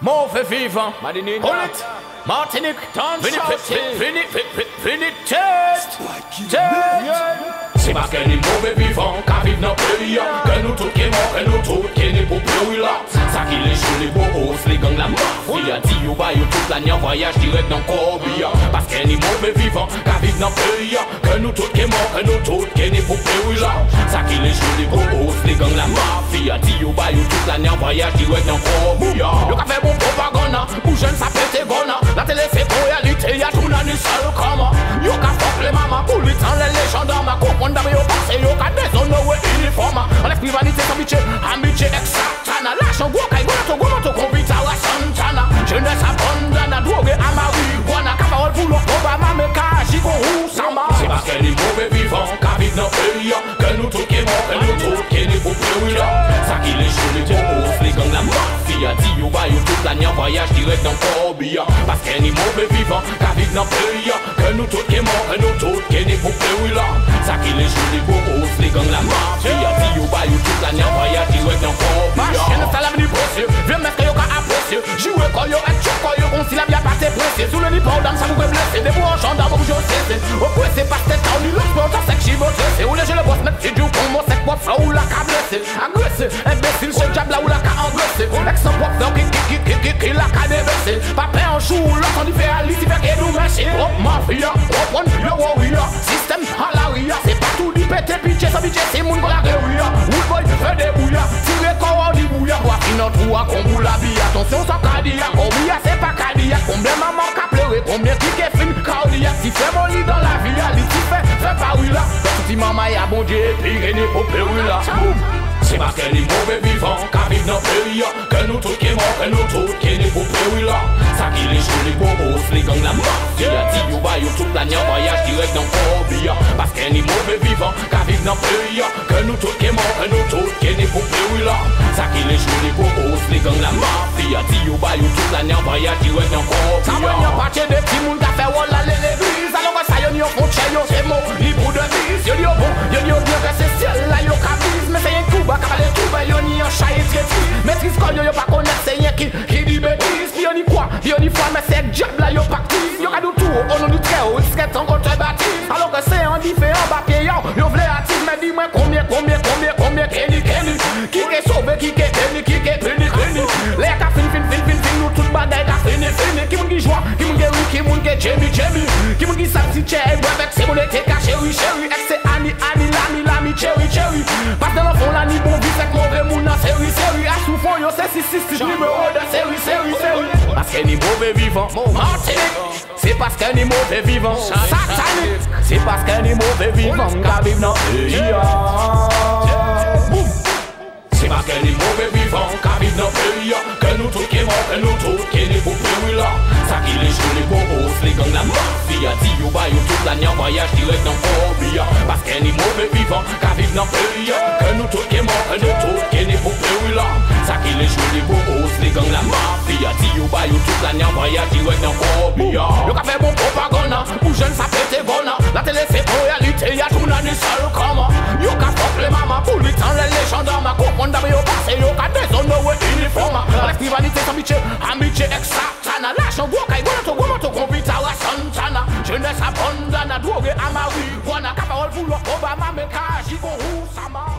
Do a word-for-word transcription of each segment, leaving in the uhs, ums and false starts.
Mauvais vivant, Honnête, Martinique, Finit, c'est parce qu'elle est mauvais vivant, qu'à vivre dans le pays, que nous tous qui morts, que nous tous qui n'est pour plus là. Ça qui les joues, les bobos, les gangs, la mafia, dit you buy you toute l'année en voyage direct dans le Cobia. Parce qu'elle est mauvais vivant, qu'à vivre dans le pays, que nous tous qui morts, que nous tous qui n'est pour plus là. Ça qui les joues, les bobos, les gangs, la mafia, dit you buy you toute l'année en voyage direct dans le Cobia. Yo qu'a fait bon propagande, pour jeunes ça pète gonna. La télé fait pour réalité, y'a tout dans le seul comme. Yo qu'a fuck les mamans, pour les temps, les légendes, ma comprendre d'abord yo passe, yo qu'a déshonoré uniforme. En l'esprit vanité, sans bitché, amitié, ex-satana. Lâche en gros, caille, gonato, gonato, convita, wa santana. Jeunesse abandonne, drogue, à marijuana. Qu'a parole pour l'autre, Obama, mais qu'a agi qu'on roule, ça marche. C'est parce qu'elle est mauvais vivant, qu'à vivre dans le pays, que nous tous qui morts, que nous tous qui n'est pour plus là. Ça qui les joue, les bobos, les gangs, la mafia, dit yo va yo toute l'année en voyage direct dans Cobia. Parce qu'elle est mauvais vivant, qu'à vivre dans le pays, que nous tous qui morts, que nous tous qui n'est pour plus là. Ça qui les joue, les bobos, les gangs, la mafia, dit yo va yo toute l'année en voyage direct dans Cobia. Machine, ça l'avenir précieux, viens mettre que yo ka apprécier. Jouer quand yo et choc quand yo, on s'y la bien pas t'éprécier. Sous le nid pour dame, ça vous peut blesser. Des bouts en gendarme, vous jouez cesser. Au coup, c'est pas tête, on y lance, mais on t'en sait que j'y vote. C'est où les jeux le boss, mettre du pour moi, c'est quoi, ça ou la ka blessé. Agressé, imbécile, ce diable là où la ka engraissé. Ex en pop, donc qui, qui, qui, qui, qui, la ka déversé. Pas pain en chou, l'autre on y fait à l'issue, fait qu'il nous mâché. Hop, mafia, hop, one, le warrior. Système à la ria, c'est pas tout dit pété, pitché, ça bitché, c'est moun qu'on la guérilla. Woodboy, fait des bouillards, tiré quand on dit bouillard. Quoi, fin en trou, à qu'on boule la bille. Attention, sans cardiaque, oh oui, c'est pas cardiaque. Combien maman qu'a pleuré, combien qui est fin cardiaque. Si fait mon lit dans la vie, ali, si fait, fait pas oui là. Si maman y a bon Dieu, puis René pour pleurer là. C'est parce qu'elle est mauvais vivant, qu'à vivre dans le pays, que nous tous qui morts, que nous tous qui n'est pour pleurer là. Ça qui les joue, les bobos, les gangs, la mafia, dit you buy you toute l'année en voyage direct dans Cobia. Parce qu'elle est mauvais vivant, qu'à vivre dans le pays, que nous tous qui morts, que nous tous qui n'est pour pleurer là. Ça qui les joue, les bobos, les gangs, la mafia, dit you buy you toute l'année en voyage direct dans Cobia. Ça va n'y a pas de des petits mouns qui a fait walla l'église. Alors que ça y'en y a font chez yo, c'est mon libre de bise. Y'en y a bon, y'en y a bien que c'est ciel là, y'en cabise. Mais c'est un coup, bah car les tout, bah y'en y a chat et traîtrise. Maîtrise quand y'en y a pas connaître, c'est y'en qui dit bêtise. Puis y'en y quoi, y'en y foi, mais c'est diable là, y'en pactise. Y'en a du tout, on nous très haut, il serait en contre baptise. Alors que c'est un différent, bah payant, y'en v'lait attise. Mais dis-moi combien, combien, combien, combien, Kenny, Kenny. Qui est sauvé, qui est Kenny, qui est Kenny, Kenny. Les cas fin, fin, fin, fin, fin, nous toutes bagailles, cas fini, fini. Qui moun qui joie, qui moun qui rit, qui moun qui Jamie, Jamie. Qui moun qui s'abside, avec ses mots, qui est chéri, chéri. C'est Annie, Annie, l'ami, l'ami, cherry, cherry. Parce que dans le fond, la ni bon vie, c'est que mauvais moun dans série, série. À sous fond, yo, c'est six, six, six, numéro de série, série, série. Parce qu'elle est mauvais vivant, Martinique. C'est parce qu'elle est mauvais vivant, satanique. C'est parce qu'elle est mauvais vivant, qu'à vivre dans le c'est parce qu'elle est mauvais vivant, qu'à vivre dans le pays, que nous tous qui morts, que nous tous qui n'est pour plus là. Ça qui les joue, les bobos, les gangs, la mafia, dit you buy you toute l'année en voyage direct dans Cobia. Parce qu'elle est mauvais vivant, qu'à vivre dans le pays, que nous tous qui morts, que nous tous qui n'est pour plus là. Ça qui les joue, les bobos, les gangs, la mafia, dit you buy you toute l'année en voyage direct dans Cobia. Yo qu'a fait bon propagande, pour jeunes ça pète gonna. La télé fait pour réalité, y'a tout dans le seul comme. Yo qu'a fuck les mamans, pour les temps, les légendes, ma comprendre d'abord yo passe, yo qu'a déshonoré uniforme. En l'esprit vanité, sans bitché, amitié, ex-satana. Lâche en gros, caille, gonato, gonato, convita, wa santana. Jeunesse abandonne, drogue, à marijuana. Qu'a parole pour l'autre, Obama, mais qu'a agi qu'on roule, ça marche.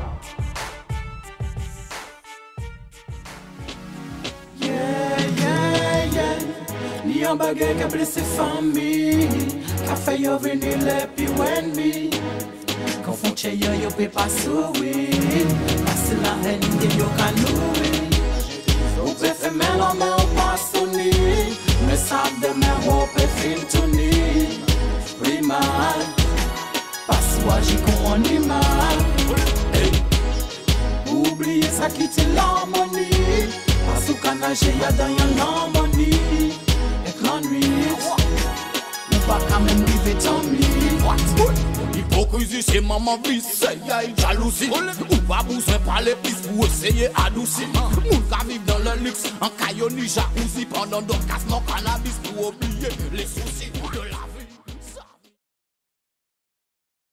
Yeah, yeah, yeah. Ni un bagay qui a blessé famille. Qu'a fait yo venir les pi when me. Quand font chez yo, yo peut pas sourire. Parce la haine de yo ka nourrir. Ou peut faire main en main ou pas sonner. Mais ça demain ou peut fin tourner. Oui mal. Parce que j'y qu'on y mal. Oubliez ça quitter l'harmonie. Parce que nager y'a dans yon l'harmonie. Et l'ennui. Ou pas quand même river ton lit. Hypocrisie c'est maman vice, y'a une jalousie. Ou pas besoin parler plus pour essayer adoucir. Moun ka vivre dans le luxe, en caillou ni jacuzzi. Pendant d'autres casse mon cannabis pour oublier les soucis de la vie.